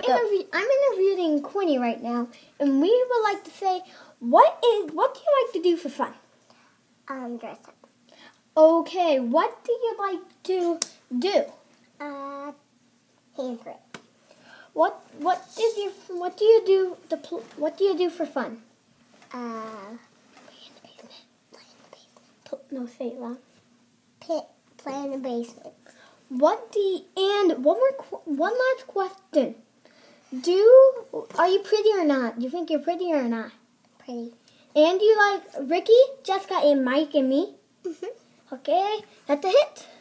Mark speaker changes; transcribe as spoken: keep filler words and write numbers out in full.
Speaker 1: interview. I'm interviewing Quinny right now, and we would like to say, what is what do you like to do for fun?
Speaker 2: Um, dress up.
Speaker 1: Okay, what do you like to do?
Speaker 2: Uh, hand play.
Speaker 1: What what is your what do you do the what do you do for fun?
Speaker 2: Uh,
Speaker 1: Play in the basement. Play in the basement. No, say it loud.
Speaker 2: Pit. Play in the basement.
Speaker 1: What do you, and one more one last question. Do are you pretty or not? Do you think you're pretty or not?
Speaker 2: Pretty.
Speaker 1: And do you like Ricky, Jessica, and Mike and me?
Speaker 2: Mhm.
Speaker 1: Okay, that's a hit.